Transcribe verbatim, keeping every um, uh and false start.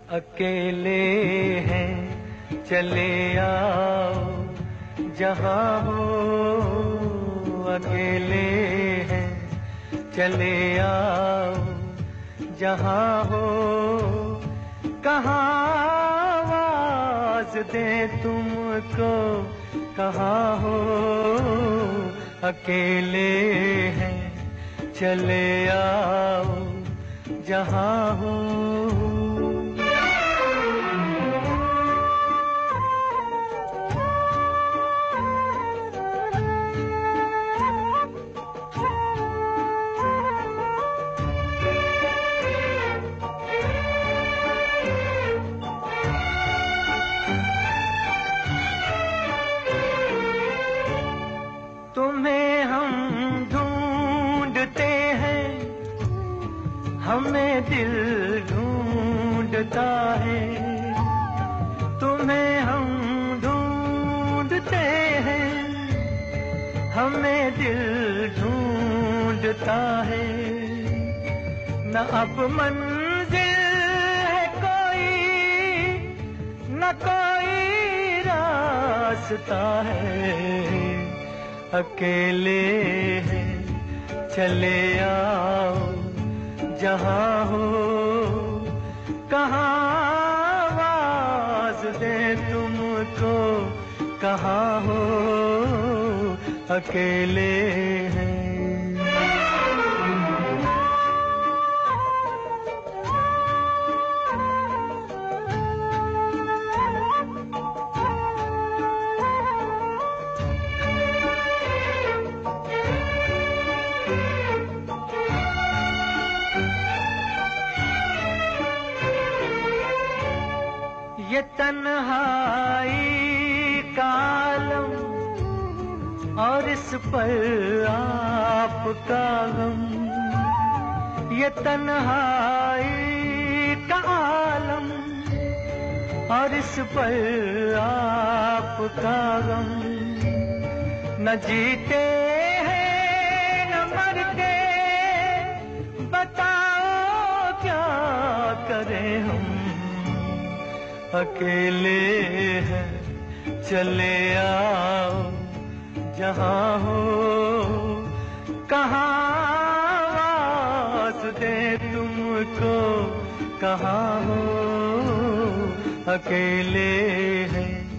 अकेले हैं चले आओ जहाँ हो, अकेले हैं चले आओ जहाँ हो, कहाँ आवाज दे तुमको, कहाँ हो, अकेले हैं चले आओ जहाँ हो। तुम्हें हम ढूंढते हैं, हमें दिल ढूंढता है। तुम्हें हम ढूंढते हैं, हमें दिल ढूंढता है। न अब मंजिल है कोई, न कोई रास्ता है। अकेले हैं चले आओ जहाँ हो, कहाँ आवाज दे तुमको, कहाँ हो, अकेले हैं। ये तन्हाई का आलम और इस पर आपका गम, ये तन्हाई का आलम और इस पर आपका गम। न जीते हैं न मरते, बताओ क्या करें हम। अकेले हैं चले आओ जहाँ हो, कहाँ आवाज दे तुमको, कहाँ हो, अकेले हैं